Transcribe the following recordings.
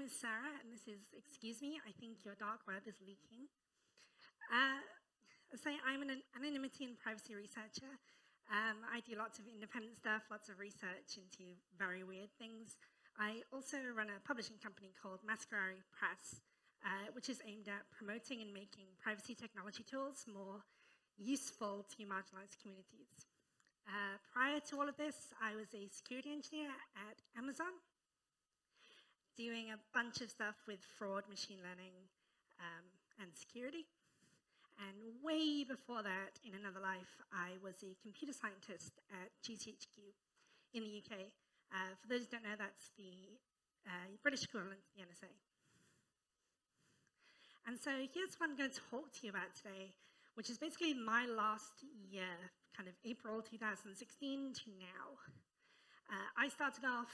is Sarah, and this is Excuse Me, I Think Your Dark Web is Leaking. I'm an anonymity and privacy researcher. I do lots of independent stuff, lots of research into very weird things. I also run a publishing company called Masquerade Press, which is aimed at promoting and making privacy technology tools more useful to marginalized communities. Prior to all of this, I was a security engineer at Amazon, doing a bunch of stuff with fraud, machine learning, and security. And way before that, in another life, I was a computer scientist at GCHQ in the UK. For those who don't know, that's the British equivalent to the NSA. And so here's what I'm going to talk to you about today, which is basically my last year, kind of April 2016 to now. I started off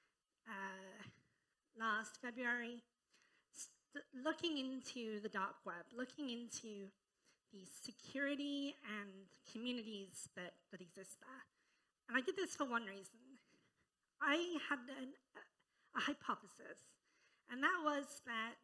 last February looking into the dark web, looking into the security and communities that exist there. And I did this for one reason. I had a hypothesis, and that was that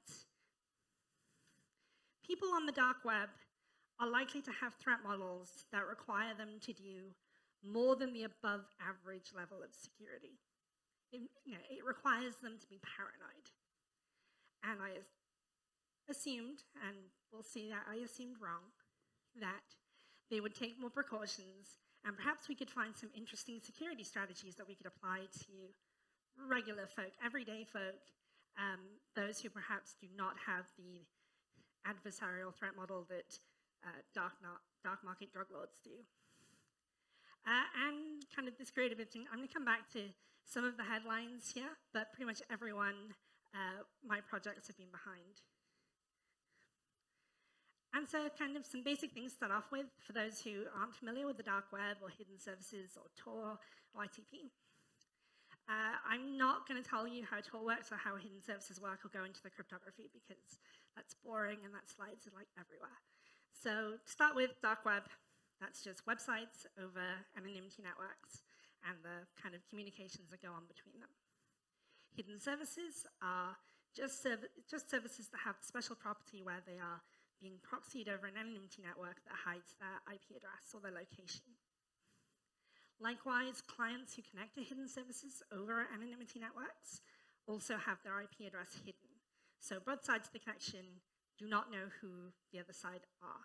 people on the dark web are likely to have threat models that require them to do more than the above average level of security. It requires them to be paranoid. And I assumed, and we'll see that I assumed wrong, that they would take more precautions, and perhaps we could find some interesting security strategies that we could apply to regular folk, everyday folk, those who perhaps do not have the adversarial threat model that dark market drug lords do. And kind of this creative thing, I'm going to come back to some of the headlines here, but pretty much everyone my projects have been behind. And so kind of some basic things to start off with for those who aren't familiar with the dark web or hidden services or Tor or ITP. I'm not going to tell you how Tor works or how hidden services work or go into the cryptography because that's boring and that slides are like everywhere. So to start with, dark web, that's just websites over anonymity networks and the kind of communications that go on between them. Hidden services are just services that have special property where they are being proxied over an anonymity network that hides their IP address or their location. Likewise, clients who connect to hidden services over anonymity networks also have their IP address hidden. So both sides of the connection do not know who the other side are.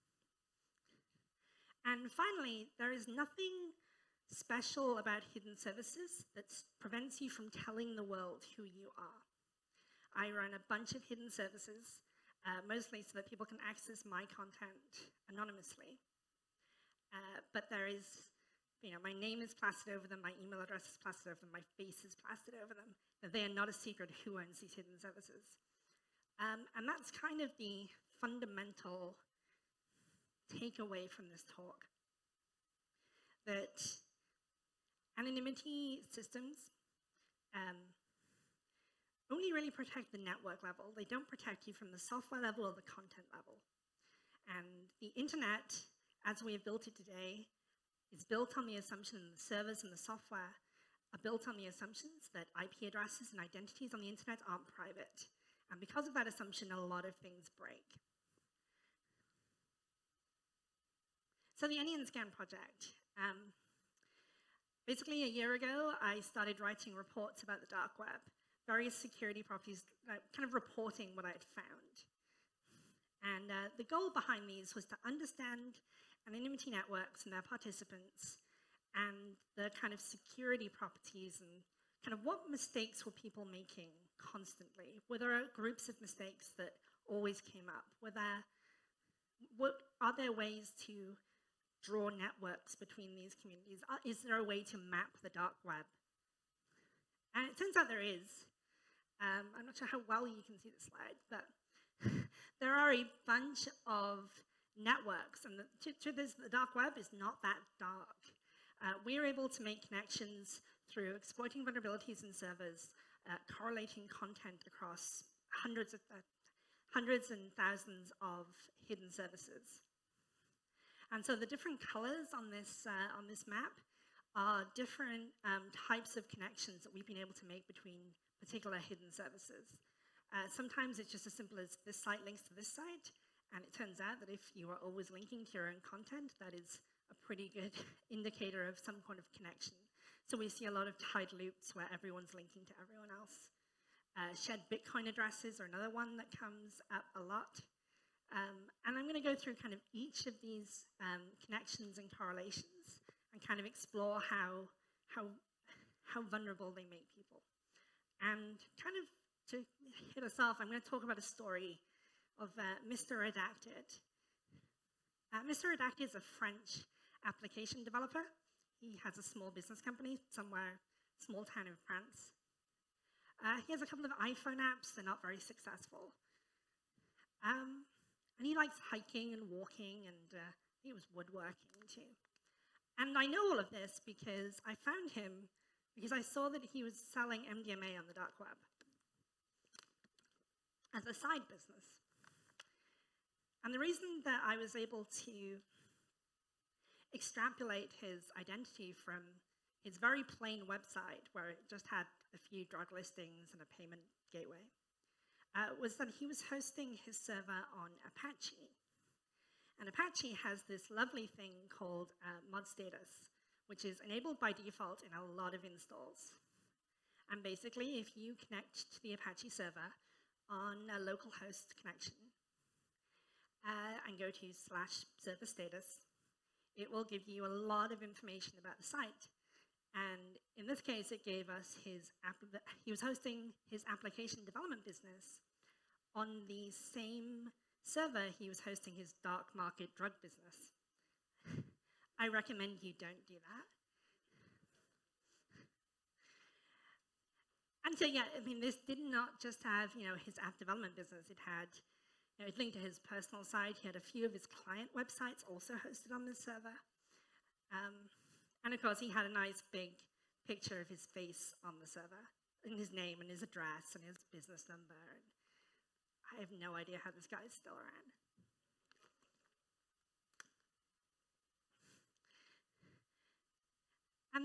And finally, there is nothing special about hidden services that prevents you from telling the world who you are. I run a bunch of hidden services, mostly so that people can access my content anonymously. But there is, my name is plastered over them, my email address is plastered over them, my face is plastered over them. That they are not a secret who owns these hidden services. And that's kind of the fundamental takeaway from this talk. That anonymity systems only really protect the network level. They don't protect you from the software level or the content level. And the internet, as we have built it today, is built on the assumption that the servers and the software are built on the assumptions that IP addresses and identities on the internet aren't private. And because of that assumption, a lot of things break. So the Onion Scan project. Basically, a year ago, I started writing reports about the dark web, various security properties, kind of reporting what I had found. And the goal behind these was to understand anonymity networks and their participants and the kind of security properties and kind of what mistakes were people making constantly. Were there groups of mistakes that always came up? Are there ways to draw networks between these communities? Is there a way to map the dark web? And it turns out there is. I'm not sure how well you can see the slide, but there are a bunch of networks, and the truth is the dark web is not that dark. We are able to make connections through exploiting vulnerabilities in servers, correlating content across hundreds and thousands of hidden services. And so the different colors on this map are different types of connections that we've been able to make between particular hidden services. Sometimes it's just as simple as this site links to this site, and it turns out that if you are always linking to your own content, that is a pretty good indicator of some kind of connection. So we see a lot of tied loops where everyone's linking to everyone else. Shared Bitcoin addresses are another one that comes up a lot. And I'm going to go through kind of each of these connections and correlations and kind of explore how vulnerable they make people. And kind of to hit us off, I'm going to talk about a story of Mr. Redacted. Mr. Redacted is a French application developer. He has a small business company somewhere, small town in France. He has a couple of iPhone apps. They're not very successful. And he likes hiking and walking, and he was woodworking too. And I know all of this because I found him because I saw that he was selling MDMA on the dark web as a side business. And the reason that I was able to extrapolate his identity from his very plain website, where it just had a few drug listings and a payment gateway, was that he was hosting his server on Apache. And Apache has this lovely thing called mod status, which is enabled by default in a lot of installs. And basically, if you connect to the Apache server on a local host connection and go to /server status, it will give you a lot of information about the site. And in this case, it gave us he was hosting his application development business on the same server he was hosting his dark market drug business. I recommend you don't do that. And so, yeah, I mean, this did not just have, his app development business. It had, it linked to his personal site. He had a few of his client websites also hosted on this server. And of course, he had a nice big picture of his face on the server, and his name and his address and his business number. And I have no idea how this guy is still around. And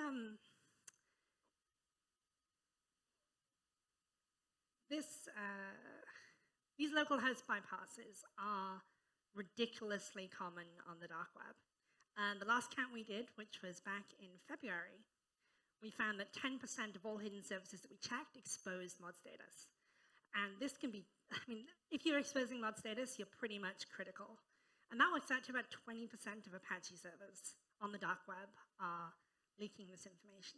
these local host bypasses are ridiculously common on the dark web. And the last count we did, which was back in February, we found that 10% of all hidden services that we checked exposed mod status. And this can be, I mean, if you're exposing mod status, you're pretty much critical. And that works out to about 20% of Apache servers on the dark web are leaking this information.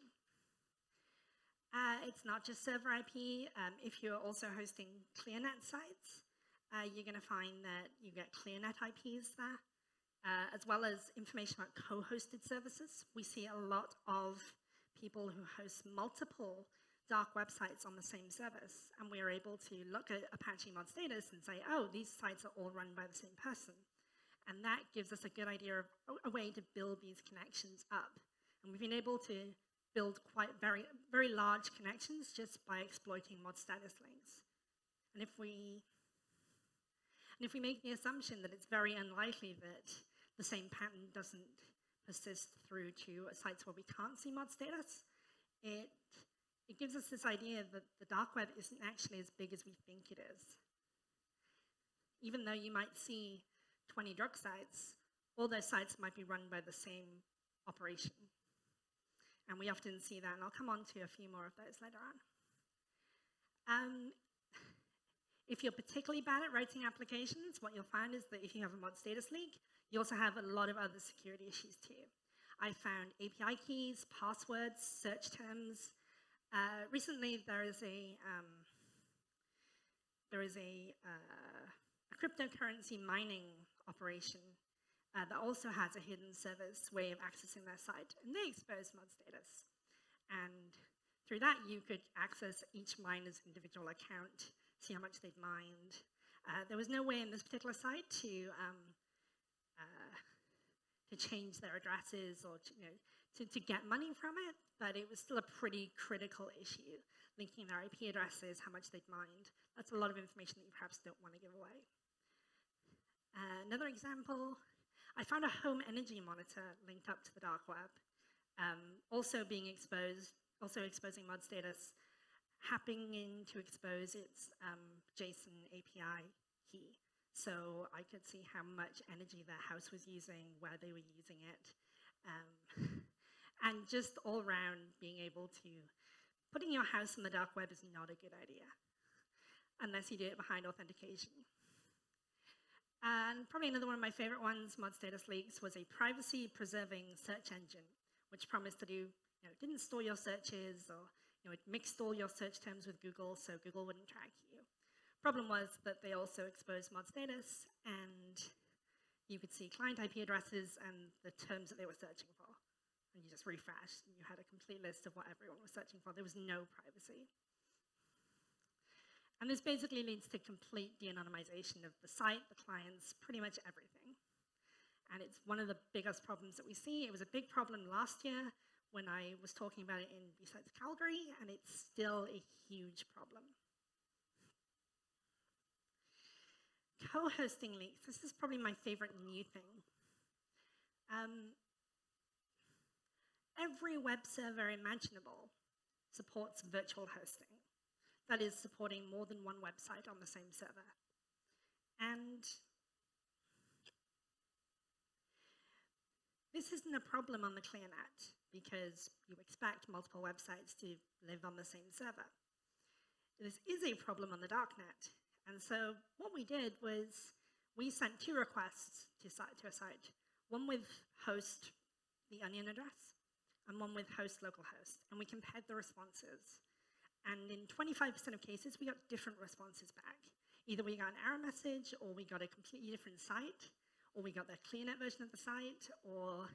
It's not just server IP. If you're also hosting ClearNet sites, you're going to find that you get ClearNet IPs there, as well as information about co-hosted services. We see a lot of people who host multiple dark websites on the same service, and we're able to look at Apache mod status and say, oh, these sites are all run by the same person. And that gives us a good idea of a way to build these connections up. And we've been able to build quite very large connections just by exploiting mod status links. And if we make the assumption that it's very unlikely that the same pattern doesn't persist through to sites where we can't see mod status, it gives us this idea that the dark web isn't actually as big as we think it is. Even though you might see 20 drug sites, all those sites might be run by the same operation. And we often see that, and I'll come on to a few more of those later on. If you're particularly bad at writing applications, what you'll find is that if you have a mod status leak, you also have a lot of other security issues too. I found API keys, passwords, search terms. Recently, there is a cryptocurrency mining operation that also has a hidden service way of accessing their site, and they expose mod status. And through that, you could access each miner's individual account, see how much they'd mined. There was no way in this particular site to change their addresses or to get money from it, but it was still a pretty critical issue, linking their IP addresses, how much they'd mined. That's a lot of information that you perhaps don't want to give away. Another example, I found a home energy monitor linked up to the dark web, also being exposed, also exposing mod status. happening in to expose its JSON API key. So I could see how much energy their house was using, where they were using it. And just all around being able to, putting your house on the dark web is not a good idea, unless you do it behind authentication. And probably another one of my favorite ones, Mod Status Leaks, was a privacy-preserving search engine, which promised to do, didn't store your searches, or it mixed all your search terms with Google, so Google wouldn't track you. Problem was that they also exposed Mod Status, and you could see client IP addresses and the terms that they were searching for. And you just refreshed, and you had a complete list of what everyone was searching for. There was no privacy. And this basically leads to complete de-anonymization of the site, the clients, pretty much everything. And it's one of the biggest problems that we see. It was a big problem last year when I was talking about it in B-Sites Calgary, and it's still a huge problem. Co-hosting leaks. This is probably my favorite new thing. Every web server imaginable supports virtual hosting. That is, supporting more than one website on the same server. And this isn't a problem on the ClearNet, because you expect multiple websites to live on the same server. This is a problem on the darknet. And so what we did was we sent 2 requests to a site, one with host, the onion address, and one with host localhost. And we compared the responses. And in 25% of cases, we got different responses back. Either we got an error message, or we got a completely different site, or we got the ClearNet version of the site, or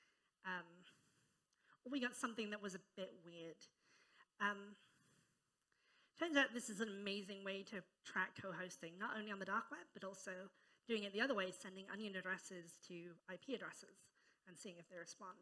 we got something that was a bit weird. Turns out this is an amazing way to track co-hosting, not only on the dark web, but also doing it the other way, sending onion addresses to IP addresses and seeing if they respond.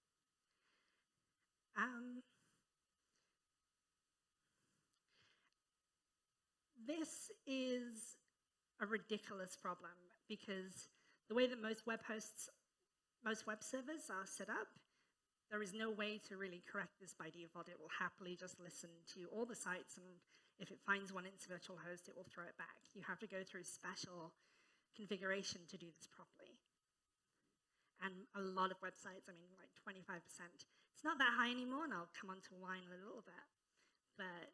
This is a ridiculous problem, because the way that most web servers are set up, there is no way to really correct this by default. It will happily just listen to all the sites, and if it finds one in its virtual host, it will throw it back. You have to go through special configuration to do this properly. And a lot of websites, I mean, like 25%. It's not that high anymore, and I'll come on to why in a little bit. But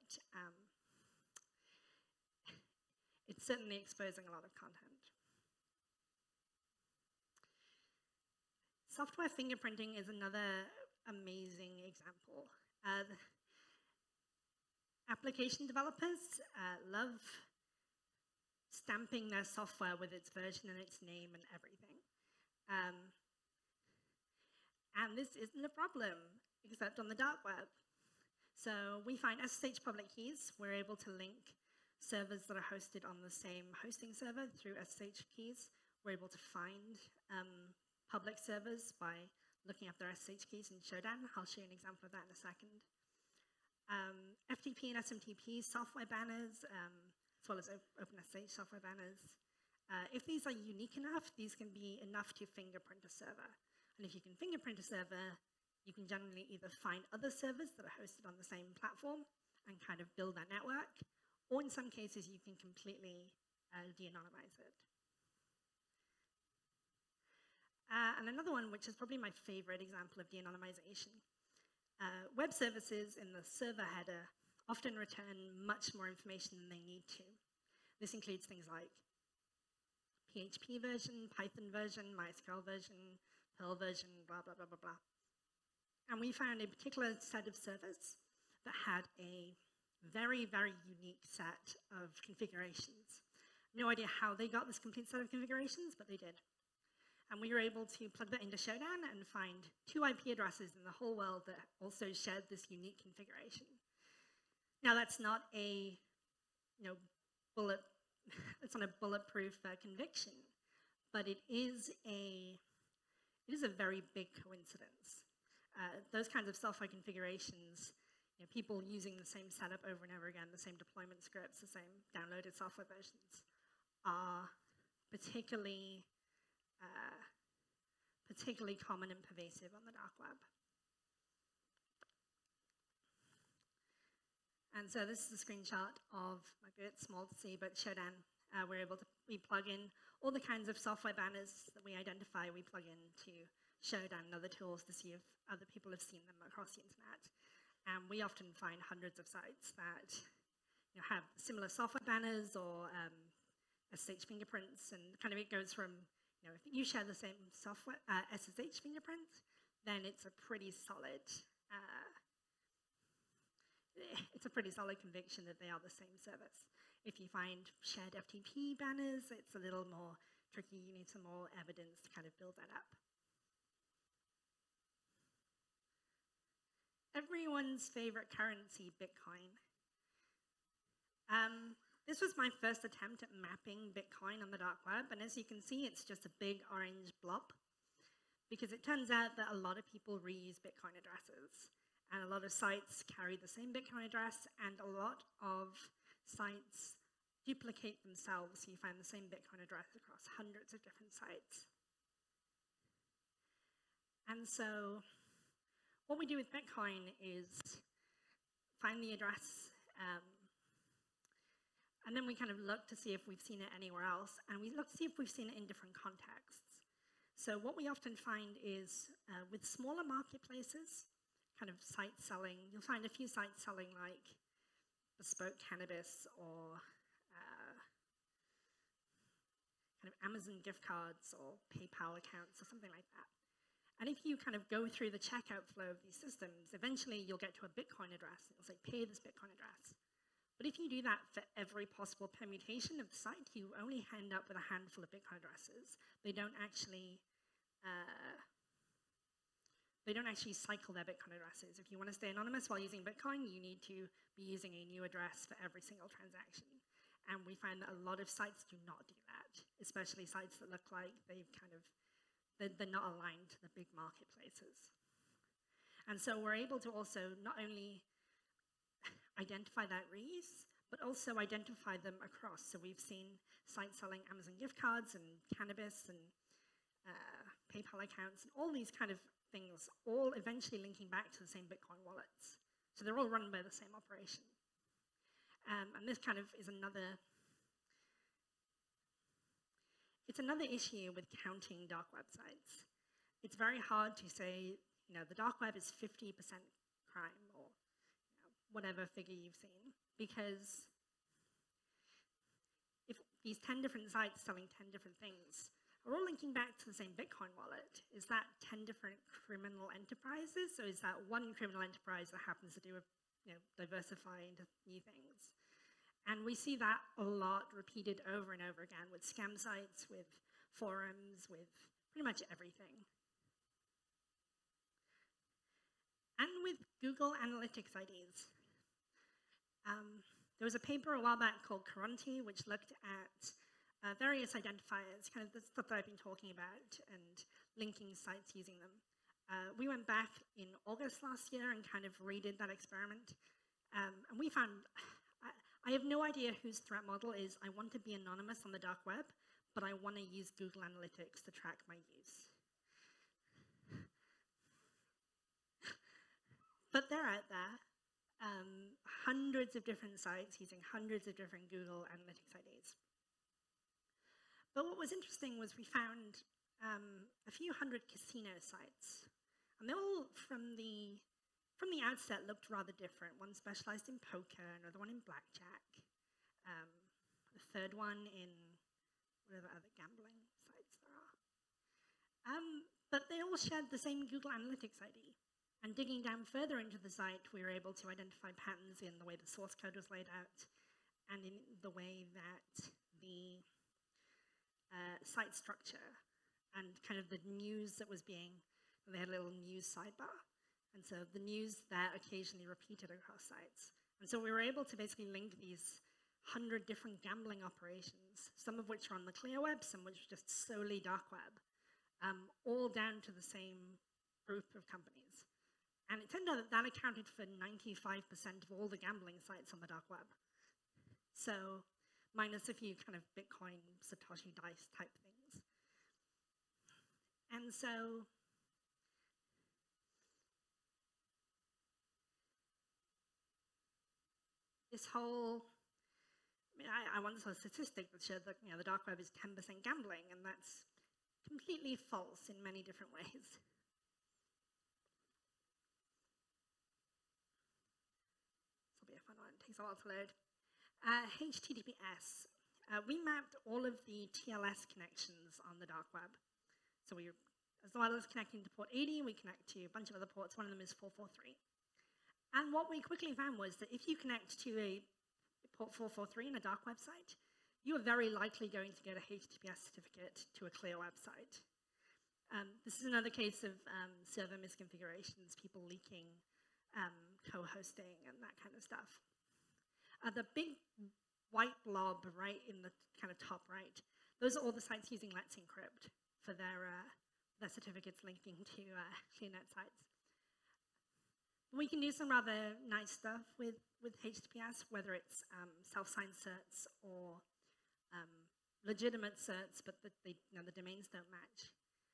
it's certainly exposing a lot of content. Software fingerprinting is another amazing example. Application developers love stamping their software with its version and its name and everything. And this isn't a problem, except on the dark web. So we find SSH public keys. We're able to link servers that are hosted on the same hosting server through SSH keys. We're able to find public servers by looking up their SSH keys in Shodan. I'll show you an example of that in a second. FTP and SMTP software banners, as well as OpenSSH software banners. If these are unique enough, these can be enough to fingerprint a server. And if you can fingerprint a server, you can generally either find other servers that are hosted on the same platform and kind of build that network, or in some cases, you can completely de-anonymize it. And another one, which is probably my favorite example of de-anonymization, web services in the server header often return much more information than they need to. This includes things like PHP version, Python version, MySQL version, Perl version, blah, blah, blah, blah, blah. And we found a particular set of servers that had a very, very unique set of configurations. No idea how they got this complete set of configurations, but they did. And we were able to plug that into Shodan and find 2 IP addresses in the whole world that also shared this unique configuration. Now, that's not a, it's not a bulletproof conviction, but it is a very big coincidence. Those kinds of software configurations, people using the same setup over and over again, the same deployment scripts, the same downloaded software versions, are particularly common and pervasive on the dark web. And so this is a screenshot of, might be a bit small to see, but Shodan. We plug in all the kinds of software banners that we identify, we plug into Shodan and other tools to see if other people have seen them across the internet. And we often find hundreds of sites that have similar software banners or SSH fingerprints, and kind of it goes from, if you share the same software, SSH fingerprint, then it's a pretty solid conviction that they are the same service. If you find shared FTP banners, it's a little more tricky. You need some more evidence to kind of build that up. Everyone's favorite currency, Bitcoin. This was my first attempt at mapping Bitcoin on the dark web, and as you can see, it's just a big orange blob, because it turns out that a lot of people reuse Bitcoin addresses, and a lot of sites carry the same Bitcoin address, and a lot of sites duplicate themselves, so you find the same Bitcoin address across hundreds of different sites. And so what we do with Bitcoin is find the address, and then we kind of look to see if we've seen it anywhere else, and we look to see if we've seen it in different contexts. So what we often find is with smaller marketplaces, kind of sites selling, you'll find a few sites selling like bespoke cannabis or kind of Amazon gift cards or PayPal accounts or something like that. And if you kind of go through the checkout flow of these systems, eventually you'll get to a Bitcoin address, and it'll say, pay this Bitcoin address. But if you do that for every possible permutation of the site, you only end up with a handful of Bitcoin addresses. They don't actually cycle their Bitcoin addresses. If you want to stay anonymous while using Bitcoin, you need to be using a new address for every single transaction. And we find that a lot of sites do not do that, especially sites that look like they're not aligned to the big marketplaces. And so we're able to also not only identify that reuse, but also identify them across. So we've seen sites selling Amazon gift cards and cannabis and PayPal accounts and all these kind of things, all eventually linking back to the same Bitcoin wallets. So they're all run by the same operation. And this kind of is another issue with counting dark websites. It's very hard to say, the dark web is 50% crime or whatever figure you've seen, because if these 10 different sites selling 10 different things are all linking back to the same Bitcoin wallet, is that 10 different criminal enterprises, or is that one criminal enterprise that happens to do with diversify into new things? And we see that a lot repeated over and over again with scam sites, with forums, with pretty much everything. And with Google Analytics IDs. There was a paper a while back called Coronti, which looked at various identifiers, kind of the stuff that I've been talking about, and linking sites using them. We went back in August last year and kind of redid that experiment. And we found, I have no idea whose threat model is, I want to be anonymous on the dark web, but I want to use Google Analytics to track my use. But they're out there. Hundreds of different sites using hundreds of different Google Analytics IDs. But what was interesting was we found a few hundred casino sites, and they all, from the outset, looked rather different. One specialized in poker, another one in blackjack, the third one in whatever other gambling sites there are. But they all shared the same Google Analytics ID. And digging down further into the site, we were able to identify patterns in the way the source code was laid out, and in the way that the site structure and kind of the news that was being, they had a little news sidebar. And so the news that occasionally repeated across sites. And so we were able to basically link these 100 different gambling operations, some of which are on the clear web, some which are just solely dark web, all down to the same group of companies. And it turned out that that accounted for 95% of all the gambling sites on the dark web. So minus a few kind of Bitcoin, Satoshi Dice type things. And so this whole, I once saw a statistic that showed that the dark web is 10% gambling, and that's completely false in many different ways. This will be a fun one. It takes a while to load. HTTPS. We mapped all of the TLS connections on the dark web. So as well as connecting to port 80, we connect to a bunch of other ports. One of them is 443. And what we quickly found was that if you connect to a port 443 in a dark website, you are very likely going to get a HTTPS certificate to a clear website. This is another case of server misconfigurations, people leaking, co-hosting, and that kind of stuff. The big white blob right in the kind of top right, those are all the sites using Let's Encrypt for their certificates linking to ClearNet sites. We can do some rather nice stuff with HTTPS, whether it's self-signed certs or legitimate certs, but the domains don't match.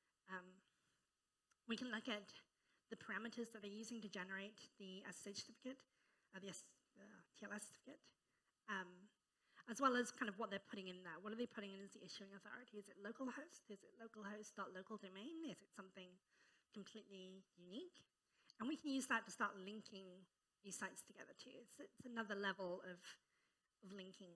We can look at the parameters that they're using to generate the SSH certificate, the TLS certificate, as well as kind of what they're putting in there. What are they putting in as the issuing authority? Is it localhost? Is it localhost.localdomain? Is it something completely unique? And we can use that to start linking these sites together too. It's another level of linking.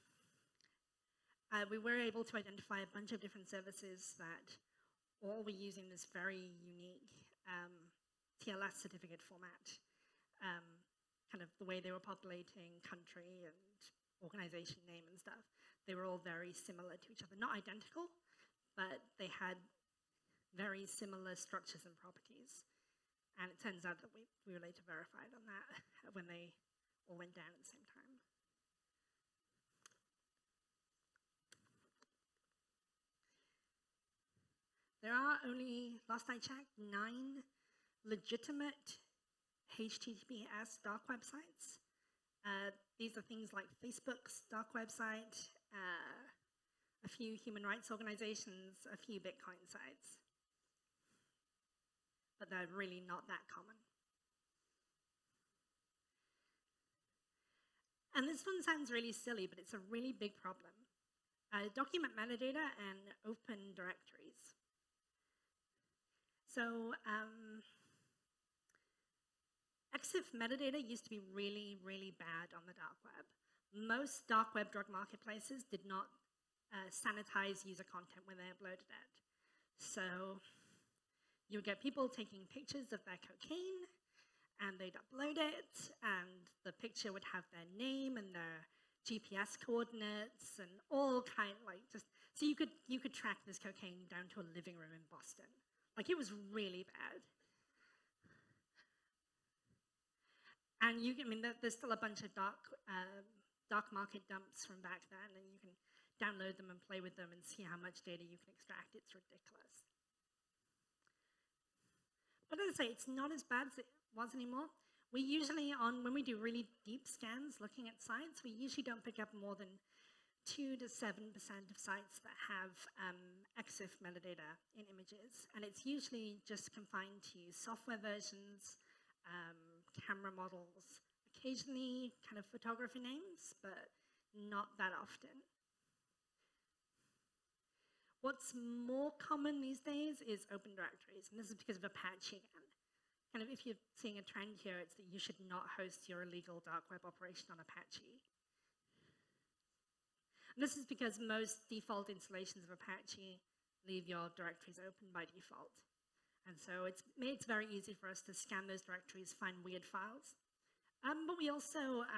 We were able to identify a bunch of different services that all were using this very unique TLS certificate format. Kind of the way they were populating country and organization name and stuff. They were all very similar to each other. Not identical, but they had very similar structures and properties. And it turns out that we were later verified on that when they all went down at the same time. There are only, last I checked, 9 legitimate HTTPS dark websites. These are things like Facebook's dark website, a few human rights organizations, a few Bitcoin sites. But they're really not that common. And this one sounds really silly, but it's a really big problem. Document metadata and open directories. So EXIF metadata used to be really, really bad on the dark web. Most dark web drug marketplaces did not sanitize user content when they uploaded it. So you would get people taking pictures of their cocaine, and they'd upload it, and the picture would have their name and their GPS coordinates and all kind, like just, so you could track this cocaine down to a living room in Boston. Like, it was really bad. And there's still a bunch of dark market dumps from back then, and you can download them and play with them and see how much data you can extract. It's ridiculous. But as I say, it's not as bad as it was anymore. We usually, when we do really deep scans looking at sites, we usually don't pick up more than 2 to 7% of sites that have EXIF metadata in images. And it's usually just confined to software versions, camera models, occasionally kind of photography names, but not that often. What's more common these days is open directories, and this is because of Apache again. Kind of, if you're seeing a trend here, it's that you should not host your illegal dark web operation on Apache. And this is because most default installations of Apache leave your directories open by default. And so it's very easy for us to scan those directories, find weird files. But we also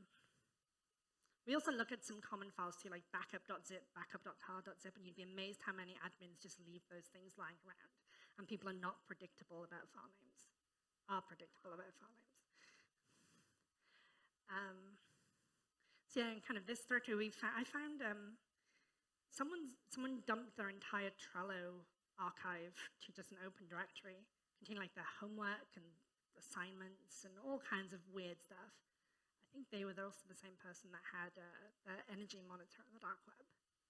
look at some common files too, like backup.zip, backup.tar.zip, and you'd be amazed how many admins just leave those things lying around. And people are not predictable about file names, are predictable about file names. So yeah, in kind of this directory, I found someone dumped their entire Trello archive to just an open directory, containing like their homework and assignments and all kinds of weird stuff. I think they were also the same person that had the energy monitor on the dark web.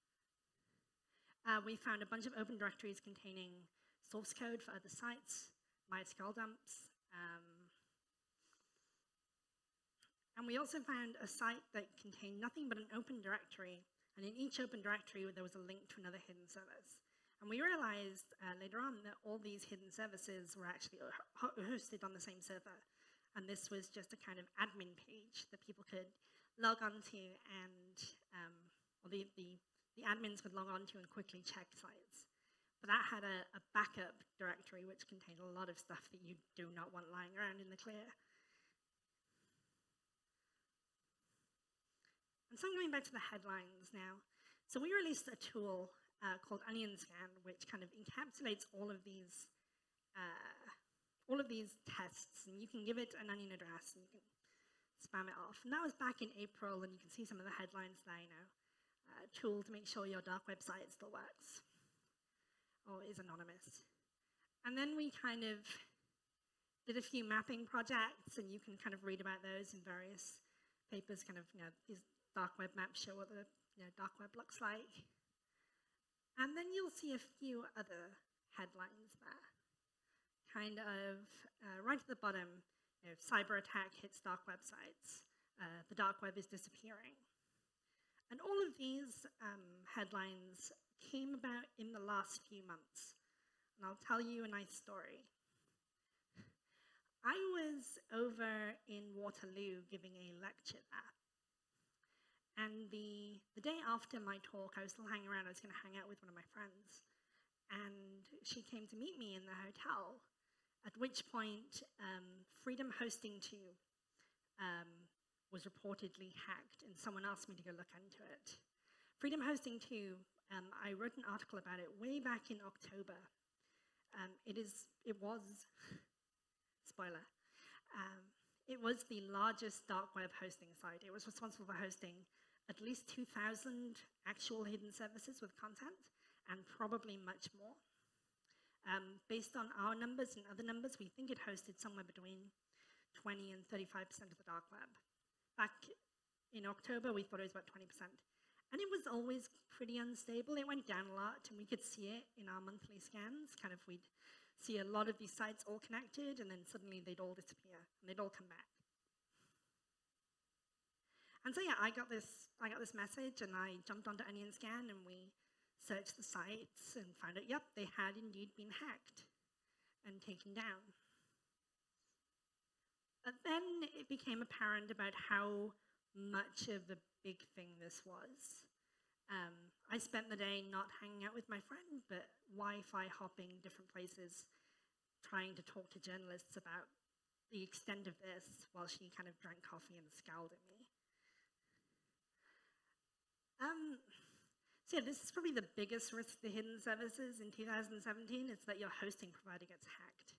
We found a bunch of open directories containing source code for other sites, MySQL dumps, And we also found a site that contained nothing but an open directory, and in each open directory there was a link to another hidden service. And we realized later on that all these hidden services were actually hosted on the same server. And this was just a kind of admin page that people could log onto, and or the admins would log onto and quickly check sites. But that had a backup directory which contained a lot of stuff that you do not want lying around in the clear. And so I'm going back to the headlines now. So we released a tool called OnionScan, which kind of encapsulates all of these tests, and you can give it an onion address and you can spam it off. And that was back in April, and you can see some of the headlines there, tool to make sure your dark website still works or is anonymous. And then we kind of did a few mapping projects, and you can kind of read about those in various papers, kind of, these dark web maps show what the dark web looks like. And then you'll see a few other headlines there. Kind of right at the bottom, cyber attack hits dark websites. The dark web is disappearing. And all of these headlines came about in the last few months. And I'll tell you a nice story. I was over in Waterloo giving a lecture there. And the day after my talk, I was still hanging around. I was going to hang out with one of my friends. And she came to meet me in the hotel, at which point Freedom Hosting 2 was reportedly hacked, and someone asked me to go look into it. Freedom Hosting 2, I wrote an article about it way back in October. It was, spoiler, it was the largest dark web hosting site. It was responsible for hosting at least 2,000 actual hidden services with content, and probably much more. Based on our numbers and other numbers, we think it hosted somewhere between 20 and 35% of the dark web. Back in October, we thought it was about 20%. And it was always pretty unstable. It went down a lot, and we could see it in our monthly scans. Kind of, we'd see a lot of these sites all connected, and then suddenly they'd all disappear, and they'd all come back. And so yeah, I got this message, and I jumped onto OnionScan, and we searched the sites and found out, yep, they had indeed been hacked and taken down. But then it became apparent about how much of a big thing this was. I spent the day not hanging out with my friend, but Wi-Fi hopping different places, trying to talk to journalists about the extent of this while she kind of drank coffee and scowled at me. So yeah, this is probably the biggest risk to hidden services in 2017, is that your hosting provider gets hacked.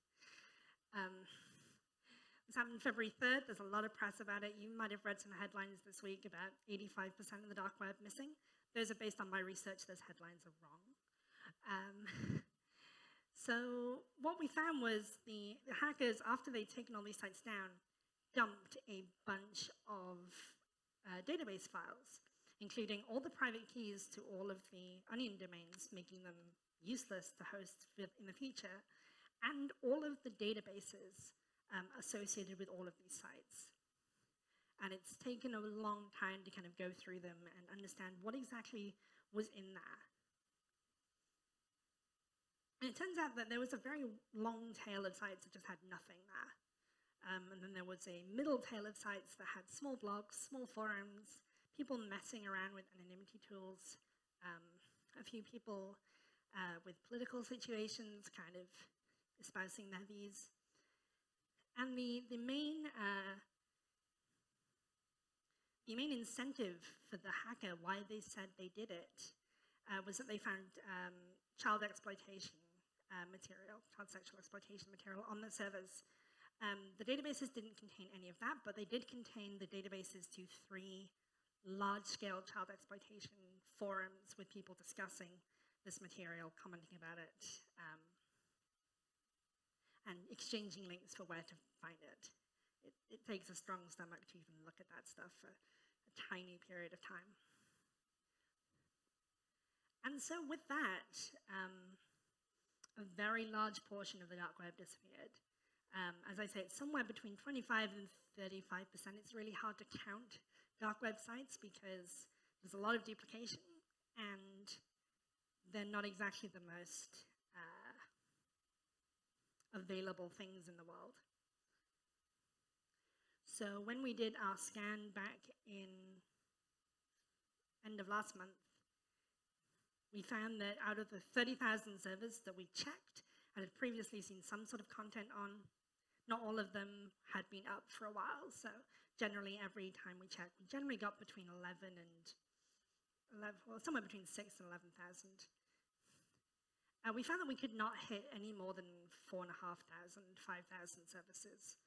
This happened February 3rd. There's a lot of press about it. You might have read some headlines this week about 85% of the dark web missing. Those are based on my research. Those headlines are wrong. So what we found was the hackers, after they'd taken all these sites down, dumped a bunch of database files, including all the private keys to all of the Onion domains, making them useless to host in the future, and all of the databases associated with all of these sites. And it's taken a long time to kind of go through them and understand what exactly was in there. And it turns out that there was a very long tail of sites that just had nothing there. And then there was a middle tail of sites that had small blogs, small forums, people messing around with anonymity tools, a few people with political situations kind of espousing their views. And the main incentive for the hacker, why they said they did it, was that they found child exploitation material, child sexual exploitation material on the servers. The databases didn't contain any of that, but they did contain the databases to 3 large-scale child exploitation forums with people discussing this material, commenting about it, and exchanging links for where to find it. It takes a strong stomach to even look at that stuff for a tiny period of time. And so with that, a very large portion of the dark web disappeared. As I say, it's somewhere between 25 and 35%. It's really hard to count dark websites because there's a lot of duplication and they're not exactly the most available things in the world. So when we did our scan back in end of last month, we found that out of the 30,000 servers that we checked and had previously seen some sort of content on, not all of them had been up for a while. So generally, every time we checked, we generally got between 11 and 11, well, somewhere between 6 and 11,000. We found that we could not hit any more than 4,500, 5,000 services.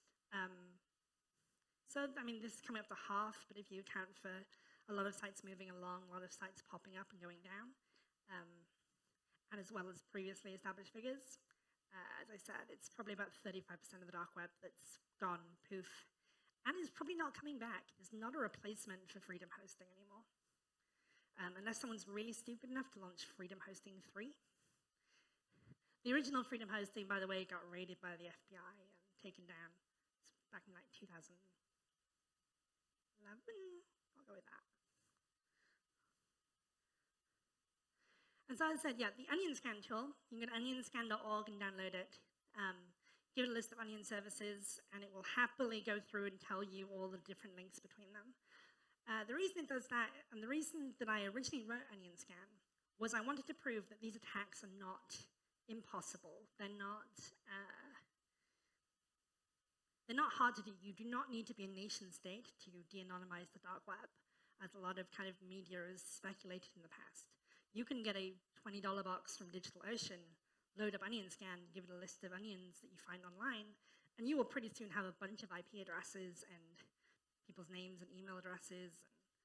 So, I mean, this is coming up to half, but if you account for a lot of sites moving along, a lot of sites popping up and going down, and as well as previously established figures, as I said, it's probably about 35% of the dark web that's gone poof, and is probably not coming back. There's not a replacement for Freedom Hosting anymore. Unless someone's really stupid enough to launch Freedom Hosting 3. The original Freedom Hosting, by the way, got raided by the FBI and taken down back in like 2011. I'll go with that. And so as I said, yeah, the Onion Scan tool, you can go to onionscan.org and download it. Give it a list of Onion services, and it will happily go through and tell you all the different links between them. The reason it does that, and the reason that I originally wrote Onion Scan, was I wanted to prove that these attacks are not impossible. They're not hard to do. You do not need to be a nation state to de-anonymize the dark web, as a lot of kind of media has speculated in the past. You can get a $20 box from DigitalOcean, load up Onion Scan, give it a list of onions that you find online, and you will pretty soon have a bunch of IP addresses and people's names and email addresses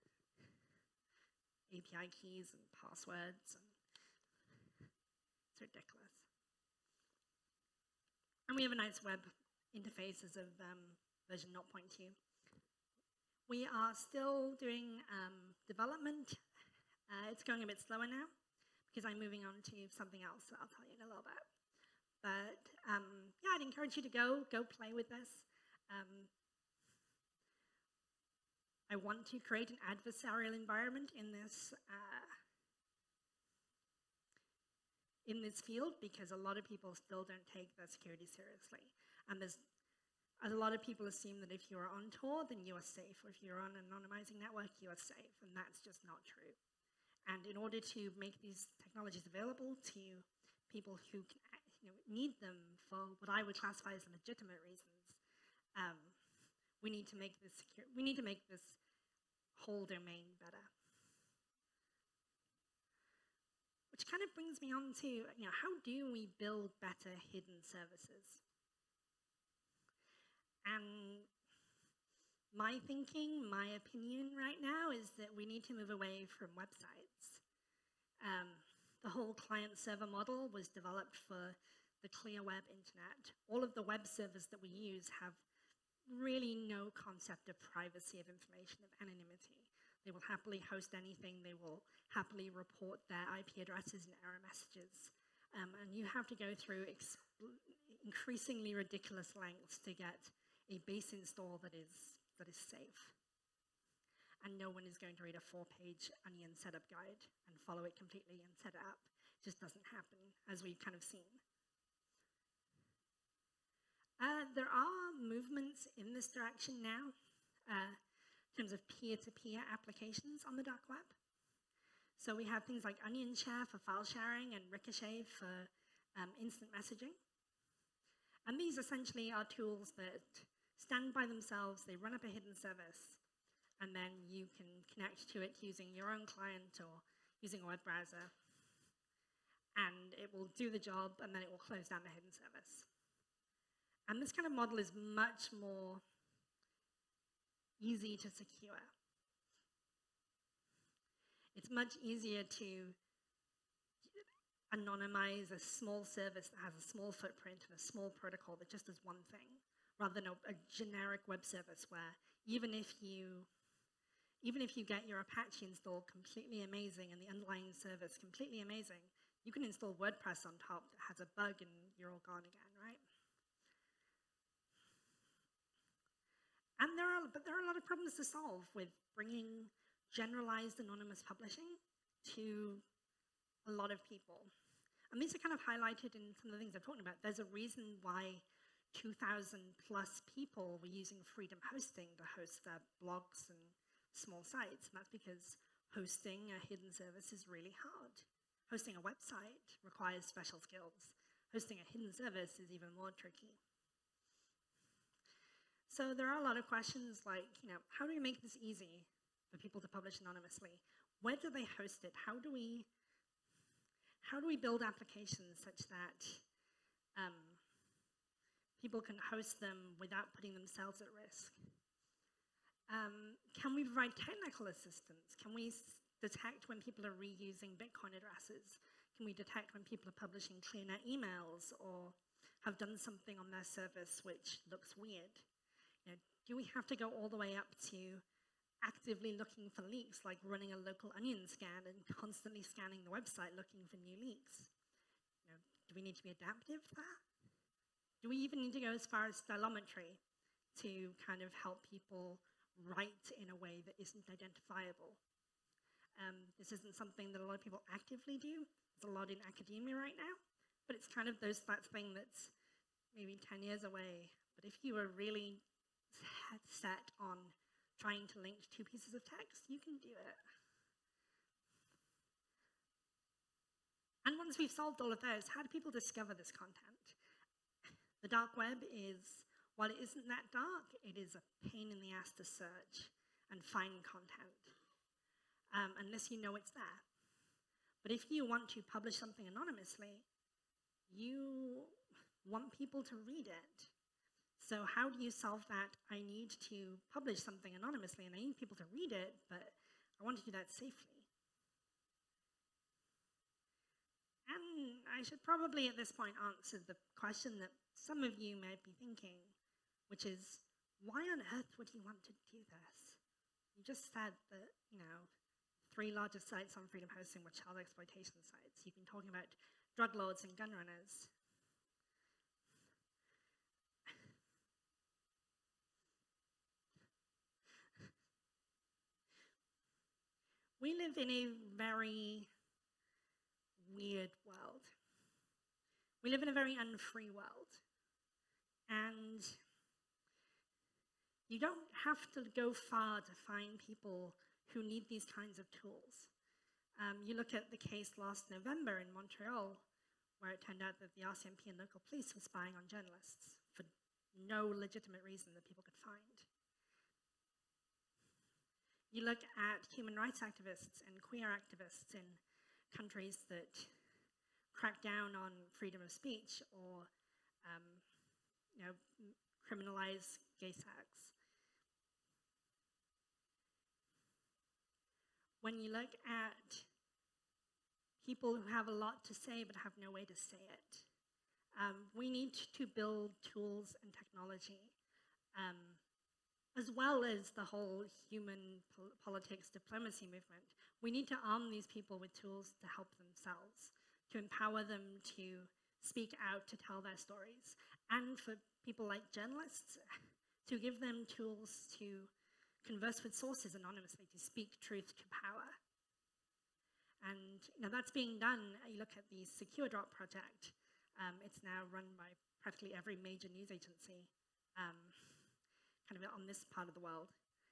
and API keys and passwords. And it's ridiculous. And we have a nice web interface as of version 0.2. We are still doing development. It's going a bit slower now because I'm moving on to something else that I'll tell you in a little bit. But yeah, I'd encourage you to go play with this. I want to create an adversarial environment in this field because a lot of people still don't take their security seriously. And a lot of people assume that if you are on Tor, then you are safe. Or if you're on an anonymizing network, you are safe. And that's just not true. And in order to make these technologies available to people who need them for what I would classify as legitimate reasons, we need to make this whole domain better. Which kind of brings me on to, how do we build better hidden services? And my thinking, my opinion right now is that we need to move away from websites. The whole client-server model was developed for the clear web internet. All of the web servers that we use have really no concept of privacy of information, of anonymity. They will happily host anything. They will happily report their IP addresses and error messages. And you have to go through increasingly ridiculous lengths to get a base install that is safe. And no one is going to read a 4-page Onion setup guide and follow it completely and set it up. It just doesn't happen, as we've kind of seen. There are movements in this direction now in terms of peer-to-peer applications on the dark web. So we have things like Onion Share for file sharing and Ricochet for instant messaging. And these essentially are tools that stand by themselves. They run up a hidden service, and then you can connect to it using your own client or using a web browser. And it will do the job, and then it will close down the hidden service. And this kind of model is much more easy to secure. It's much easier to anonymize a small service that has a small footprint and a small protocol that just does one thing, rather than a generic web service where even if you get your Apache install completely amazing and the underlying service completely amazing, you can install WordPress on top that has a bug and you're all gone again, right? there are a lot of problems to solve with bringing generalized anonymous publishing to a lot of people. And these are kind of highlighted in some of the things I'm talking about. There's a reason why 2,000 plus people were using Freedom Hosting to host their blogs and small sites. And that's because hosting a hidden service is really hard. Hosting a website requires special skills. Hosting a hidden service is even more tricky. So there are a lot of questions like, how do we make this easy for people to publish anonymously? Where do they host it? How do we build applications such that people can host them without putting themselves at risk? Can we provide technical assistance? Can we detect when people are reusing Bitcoin addresses? Can we detect when people are publishing clearnet emails or have done something on their service which looks weird? Do we have to go all the way up to actively looking for leaks, like running a local onion scan and constantly scanning the website looking for new leaks? Do we need to be adaptive to that? Do we even need to go as far as stylometry to kind of help people write in a way that isn't identifiable? This isn't something that a lot of people actively do. There's a lot in academia right now, but it's kind of that thing that's maybe 10 years away. But if you are really set on trying to link two pieces of text, you can do it. And once we've solved all of those, how do people discover this content? The dark web is, while it isn't that dark, it is a pain in the ass to search and find content, unless you know it's there. But if you want to publish something anonymously, you want people to read it. So how do you solve that? I need to publish something anonymously and I need people to read it, but I want to do that safely. And I should probably at this point answer the question that some of you may be thinking, which is, why on earth would you want to do this? You just said that, 3 largest sites on Freedom Hosting were child exploitation sites. You've been talking about drug lords and gun runners. We live in a very weird world. We live in a very unfree world. And you don't have to go far to find people who need these kinds of tools. You look at the case last November in Montreal, where it turned out that the RCMP and local police were spying on journalists for no legitimate reason that people could find. You look at human rights activists and queer activists in countries that crack down on freedom of speech or criminalize gay sex. When you look at people who have a lot to say but have no way to say it, we need to build tools and technology, as well as the whole human politics diplomacy movement. We need to arm these people with tools to help themselves, to empower them to speak out, to tell their stories, and for people like journalists, to give them tools to converse with sources anonymously, to speak truth to power. And that's being done. You look at the Secure Drop project. It's now run by practically every major news agency kind of on this part of the world,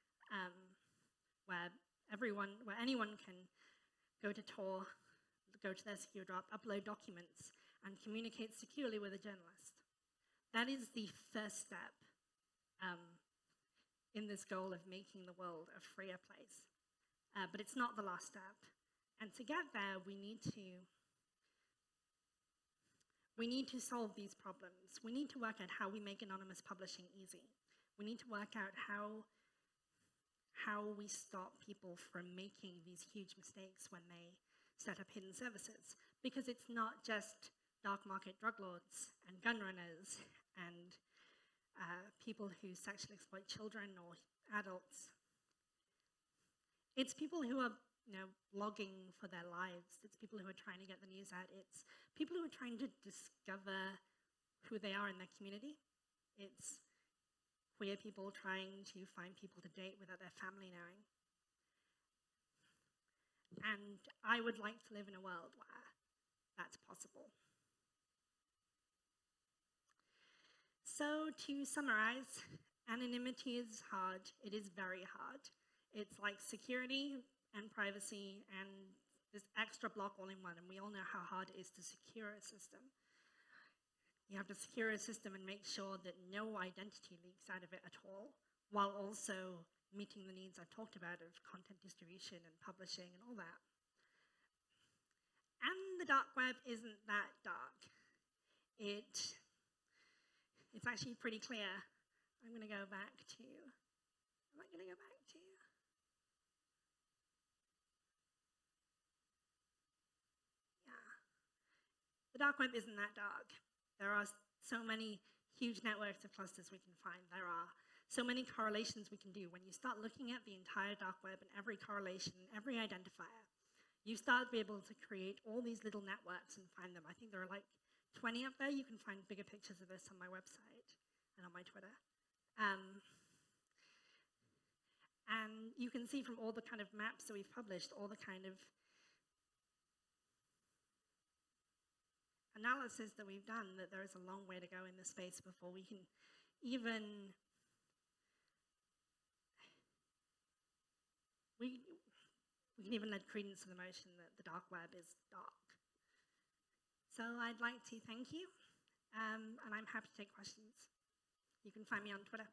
where anyone can go to Tor, go to their Secure Drop, upload documents, and communicate securely with a journalist. That is the first step in this goal of making the world a freer place. But it's not the last step. And to get there, we need to solve these problems. We need to work out how we make anonymous publishing easy. We need to work out how we stop people from making these huge mistakes when they set up hidden services. Because it's not just dark market drug lords and gun runners and people who sexually exploit children or adults. It's people who are blogging for their lives. It's people who are trying to get the news out. It's people who are trying to discover who they are in their community. It's queer people trying to find people to date without their family knowing. And I would like to live in a world where that's possible. So to summarize, anonymity is hard. It is very hard. It's like security and privacy and this extra block all in one, and we all know how hard it is to secure a system. You have to secure a system and make sure that no identity leaks out of it at all, while also meeting the needs I've talked about of content distribution and publishing and all that. And the dark web isn't that dark. It's actually pretty clear. I'm going to go back to, am I going to go back to? Yeah. The dark web isn't that dark. There are so many huge networks of clusters we can find. There are so many correlations we can do. When you start looking at the entire dark web and every correlation, every identifier, you start to be able to create all these little networks and find them. I think there are like 20 up there. You can find bigger pictures of this on my website and on my Twitter. And you can see from all the kind of maps that we've published, all the kind of analysis that we've done, that there is a long way to go in this space before we can even we can even lend credence to the notion that the dark web is dark. So I'd like to thank you, and I'm happy to take questions. You can find me on Twitter.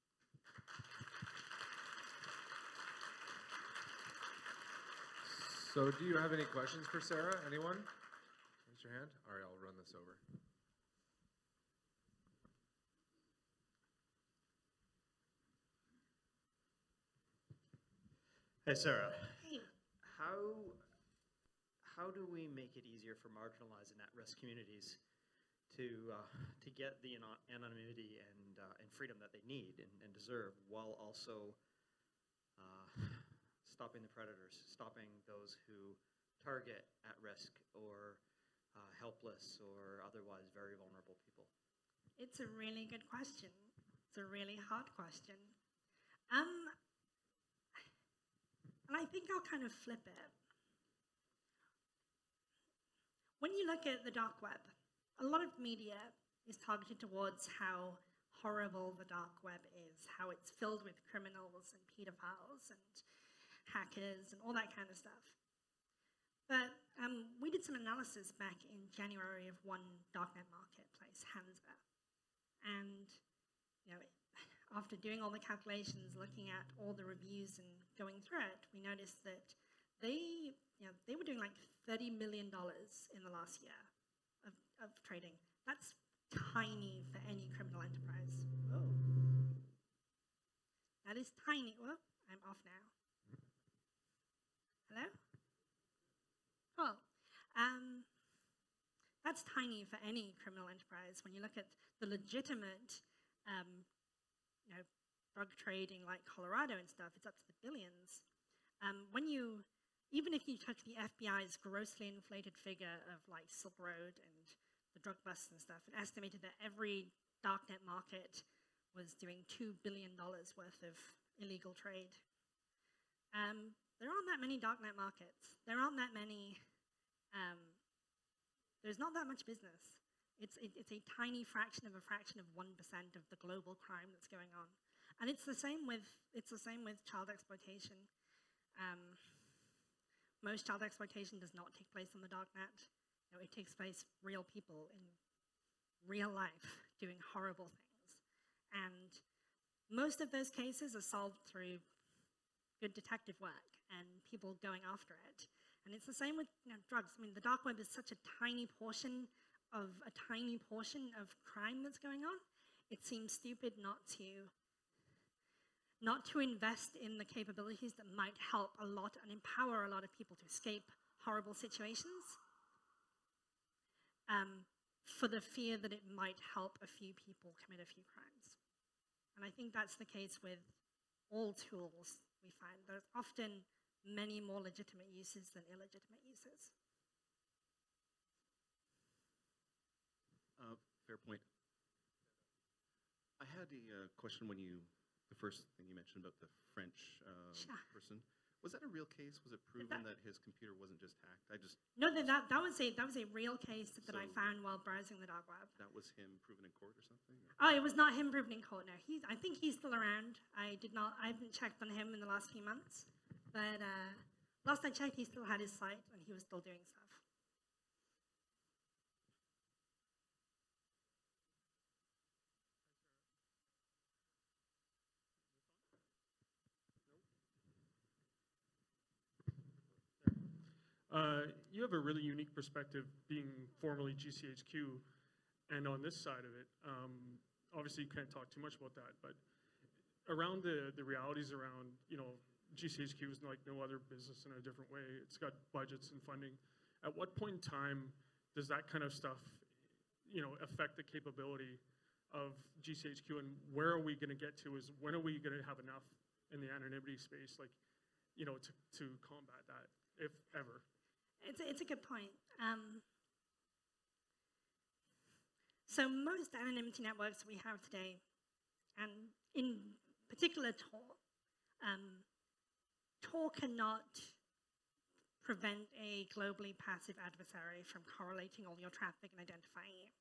So do you have any questions for Sarah? Anyone? Raise your hand. All right, I'll run this over. Hey, Sarah. Hey. How do we make it easier for marginalized and at-risk communities to get the anonymity and freedom that they need and deserve, while also stopping the predators, stopping those who target at-risk or helpless or otherwise very vulnerable people? It's a really good question. It's a really hard question. And I think I'll kind of flip it. When you look at the dark web, a lot of media is targeted towards how horrible the dark web is, how it's filled with criminals and pedophiles and hackers and all that kind of stuff. But we did some analysis back in January of one darknet marketplace, Hansware. And after doing all the calculations, looking at all the reviews and going through it, we noticed that they were doing like $30 million in the last year of trading. That's tiny for any criminal enterprise. Oh. That is tiny. Well, I'm off now. Hello? Cool. That's tiny for any criminal enterprise. When you look at the legitimate drug trading like Colorado and stuff, it's up to the billions. Even if you took the FBI's grossly inflated figure of like Silk Road and the drug busts and stuff, it estimated that every darknet market was doing $2 billion worth of illegal trade. There aren't that many darknet markets. There aren't that many, there's not that much business. It's a tiny fraction of 1% of the global crime that's going on. And it's the same with child exploitation. Most child exploitation does not take place on the darknet. It takes place real people in real life doing horrible things. And most of those cases are solved through good detective work and people going after it. And it's the same with drugs. I mean, the dark web is such a tiny portion of crime that's going on. It seems stupid not to invest in the capabilities that might help a lot and empower a lot of people to escape horrible situations for the fear that it might help a few people commit a few crimes. And I think that's the case with all tools we find. There's often many more legitimate uses than illegitimate uses. Fair point. I had a question when the first thing you mentioned about the French Sure. person. Was that a real case? Was it proven that his computer wasn't just hacked? No, that was a real case that I So- found while browsing the dark web. That was him proven in court or something? Or? Oh, it was not him proven in court. No, I think he's still around. I haven't checked on him in the last few months, but last I checked, he still had his site and he was still doing stuff. You have a really unique perspective being formerly GCHQ, and on this side of it, obviously you can't talk too much about that, but around the realities around, GCHQ is like no other business in a different way. It's got budgets and funding. At what point in time does that kind of stuff, affect the capability of GCHQ, and where are we going to get to? Is when are we going to have enough in the anonymity space, to combat that, if ever? It's a good point. So most anonymity networks we have today, and in particular Tor, Tor cannot prevent a globally passive adversary from correlating all your traffic and identifying you.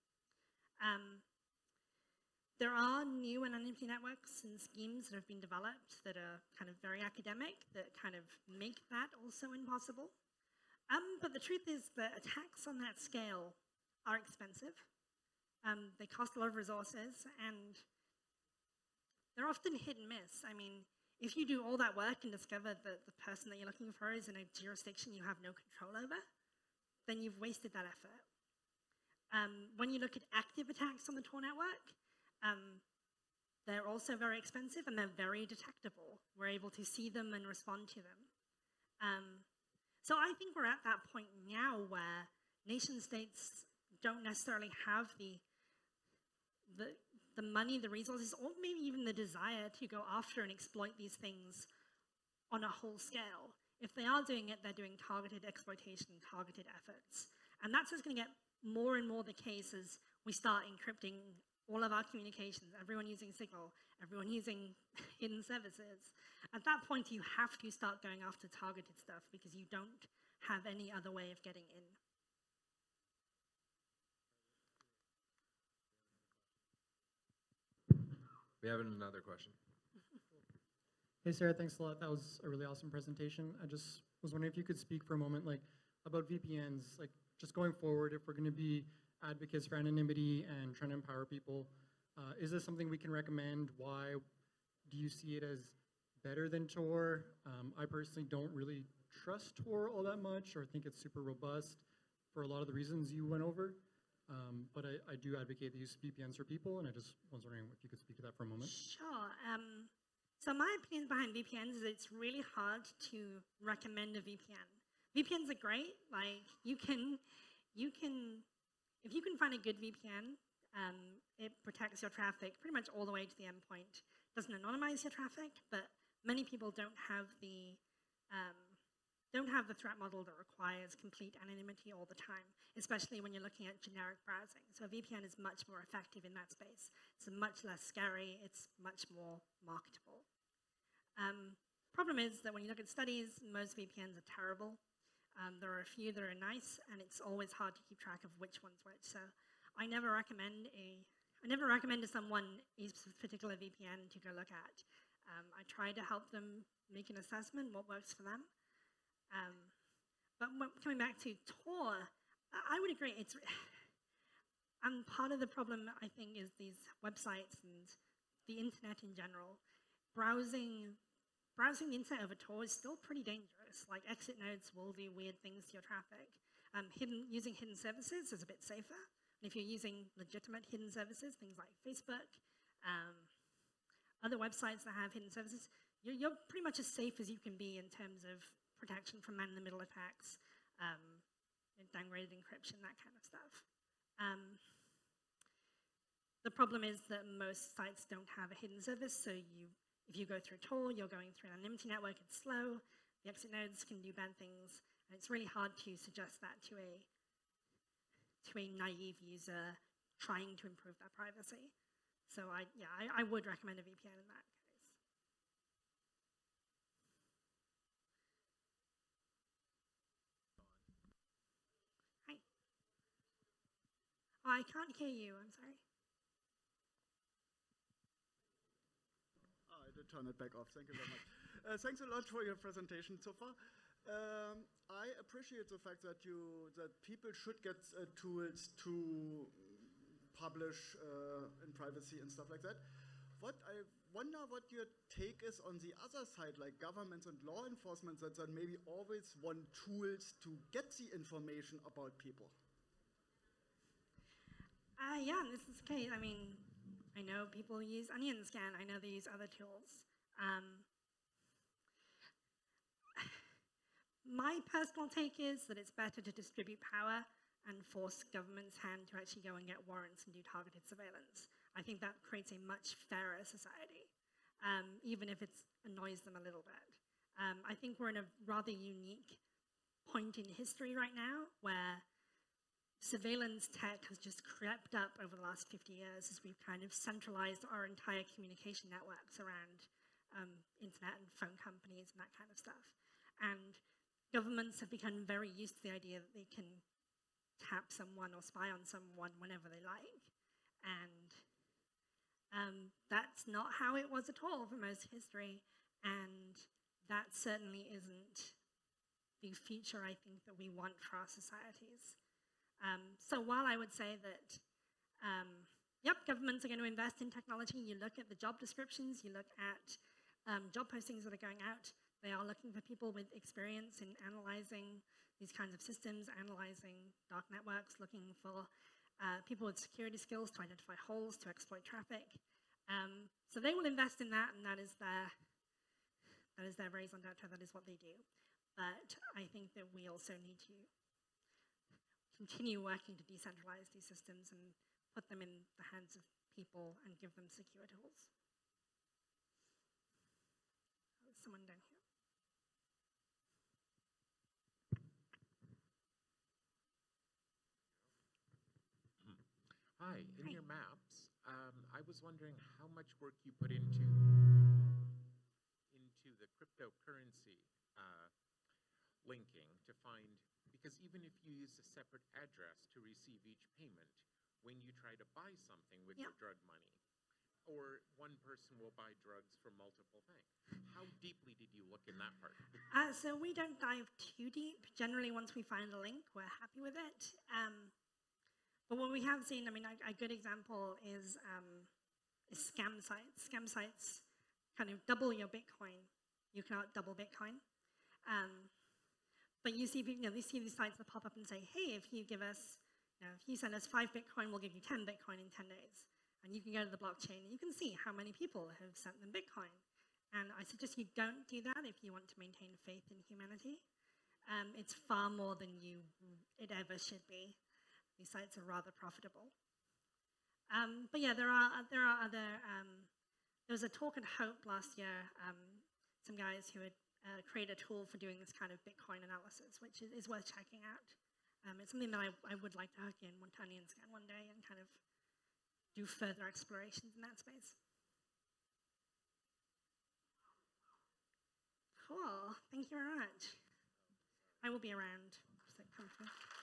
There are new anonymity networks and schemes that have been developed that are kind of very academic, that kind of make that also impossible. But the truth is that attacks on that scale are expensive. They cost a lot of resources, and they're often hit and miss. I mean, if you do all that work and discover that the person that you're looking for is in a jurisdiction you have no control over, then you've wasted that effort. When you look at active attacks on the Tor network, they're also very expensive and they're very detectable. We're able to see them and respond to them. So I think we're at that point now where nation states don't necessarily have the money, the resources, or maybe even the desire to go after and exploit these things on a whole scale. If they are doing it, they're doing targeted exploitation, targeted efforts. And that's just going to get more and more the case as we start encrypting all of our communications, everyone using Signal, everyone using hidden services. At that point, you have to start going after targeted stuff because you don't have any other way of getting in. We have another question. Hey, Sarah, thanks a lot. That was a really awesome presentation. I just was wondering if you could speak for a moment, about VPNs, just going forward, if we're going to be advocates for anonymity and trying to empower people, is this something we can recommend? Why? Do you see it as better than Tor? I personally don't really trust Tor all that much or think it's super robust for a lot of the reasons you went over. But I do advocate the use of VPNs for people, and I just was wondering if you could speak to that for a moment. Sure. So my opinions behind VPNs is it's really hard to recommend a VPN. VPNs are great. If you can find a good VPN, it protects your traffic pretty much all the way to the endpoint. Doesn't anonymize your traffic, but many people don't have the threat model that requires complete anonymity all the time, especially when you're looking at generic browsing. So a VPN is much more effective in that space. It's much less scary. It's much more marketable. Problem is that when you look at studies, most VPNs are terrible. There are a few that are nice, and it's always hard to keep track of which one's which. So I never recommend to someone a particular VPN to go look at. I try to help them make an assessment, what works for them. But coming back to Tor, I would agree. And part of the problem, I think, is these websites and the internet in general. Browsing the internet over Tor is still pretty dangerous. Exit nodes will do weird things to your traffic. Using hidden services is a bit safer. And if you're using legitimate hidden services, things like Facebook, other websites that have hidden services, you're pretty much as safe as you can be in terms of protection from man-in-the-middle attacks, downgraded encryption, that kind of stuff. The problem is that most sites don't have a hidden service, so if you go through Tor, you're going through an anonymity network, it's slow, the exit nodes can do bad things, and it's really hard to suggest that to a naive user trying to improve their privacy. So I would recommend a VPN in that case. Hi. Oh, I can't hear you. I'm sorry. I did turn it back off. Thank you very much. Thanks a lot for your presentation so far. I appreciate the fact that people should get tools to publish in privacy and stuff like that. What I wonder what your take is on the other side, like governments and law enforcement that maybe always want tools to get the information about people. Yeah, this is okay. I mean, I know people use Onion Scan. I know they use other tools. My personal take is that it's better to distribute power and force government's hand to actually go and get warrants and do targeted surveillance. I think that creates a much fairer society, even if it annoys them a little bit. I think we're in a rather unique point in history right now where surveillance tech has just crept up over the last 50 years as we've kind of centralized our entire communication networks around internet and phone companies and that kind of stuff. And governments have become very used to the idea that they can tap someone or spy on someone whenever they like. And that's not how it was at all for most history. And that certainly isn't the future, I think, that we want for our societies. So while I would say that, yep, governments are going to invest in technology, you look at the job descriptions, you look at job postings that are going out, they are looking for people with experience in analyzing these kinds of systems, analyzing dark networks, looking for people with security skills to identify holes, to exploit traffic. So they will invest in that, and that is their raison d'etre, that is what they do. But I think that we also need to continue working to decentralize these systems and put them in the hands of people and give them secure tools. Someone down here. Hi, in Hi. your maps, I was wondering how much work you put into the cryptocurrency linking to find, because even if you use a separate address to receive each payment, when you try to buy something with your drug money, or one person will buy drugs for multiple things. How deeply did you look in that part? So we don't dive too deep. Generally, once we find a link, we're happy with it. But what we have seen, I mean, a good example is scam sites. Scam sites kind of double your Bitcoin. You cannot double Bitcoin. But you see, you see these sites that pop up and say, hey, if you give us, if you send us 5 Bitcoin, we'll give you 10 Bitcoin in 10 days. And you can go to the blockchain and you can see how many people have sent them Bitcoin. And I suggest you don't do that if you want to maintain faith in humanity. It's far more than it ever should be. These sites are rather profitable. But yeah, there are other, there was a talk at Hope last year, some guys who had created a tool for doing this kind of Bitcoin analysis, which is worth checking out. It's something that I would like to hook in Onion Scan one day and kind of do further explorations in that space. Cool, thank you very much. I will be around. So come through.